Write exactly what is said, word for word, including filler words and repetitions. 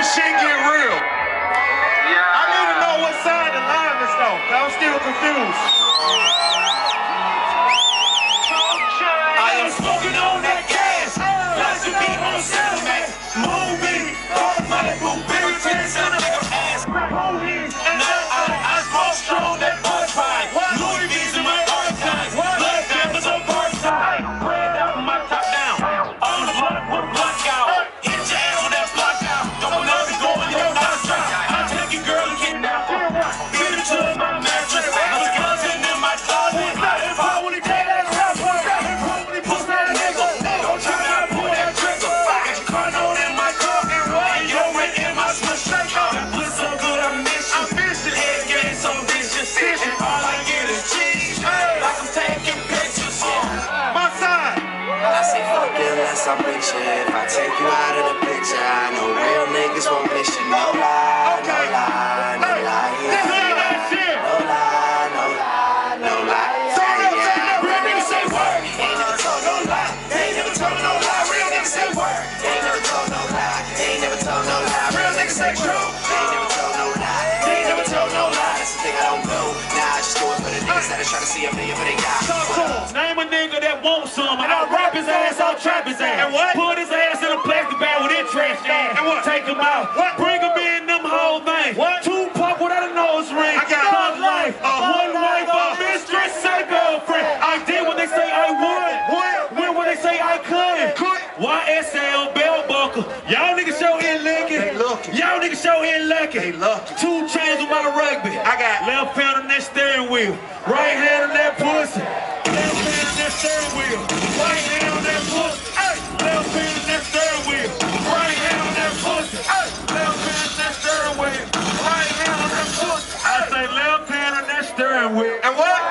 shit get real. I need to know what side the line is though, cause I'm still confused. I am smoking on that gas. Lots of me on settlement. Movie, all my blueberry tents and a ass. Police, and now I, I smoke strong that bud pipe. Louis V's in my archives. Blood diamonds on bar side. Red out from my top down. On the block, one block out. Hit your ass with that block out. Don't know it's going, you're not a strike. I take your girl and kidnap her. Beat her to my mattress. My cousin in my closet. And Paul when he take that rap part. And Paul when he puts that nigga. Don't try to pull that trigger. Got your car note in my car. And your rent in my switch shaker. That pussy so good I miss you. I miss you. Head game so vicious. And all I get is cheese. Like I'm taking pictures. My side. I say fuck it unless I'm with you. If I take you out of the picture, I know real niggas won't miss you. No lie, no lie, no lie, yeah. No lie, no lie, no lie, yeah, yeah. Real niggas say word, ain't never told no lie. They ain't never told no lie. Real niggas say word, they ain't never told no lie. They ain't never told no lie. Real niggas say true, they ain't never told no lie. They ain't never told no lie. That's the thing I don't know. Nah, I just do it for the niggas that are trying to see a million, but they got. Name a nigga that wants some, and I'll rap his ass, I'll trap his ass. And what? Put his ass in a plastic bag with his trash can. And what? Take him out. What? Bring him in them whole things. What? Two pop without a nose ring. I got one life, uh, one wife, a mistress, a girlfriend. I did what they say I would. What? When what they say I could. Could. Y S L bell buckle. Y'all niggas show here lucky. They lucky. Y'all niggas show here lucky. They lucky. Two chains with my rugby. I got left hand on that steering wheel. Right hand on that pussy. Left hand on that steering wheel. Right hand on that pussy. Hey. Left hand on that steering wheel. Right hand on that pussy. Hey. Left hand on that steering wheel. Right hand on that pussy. I say left hand on that steering wheel. And what?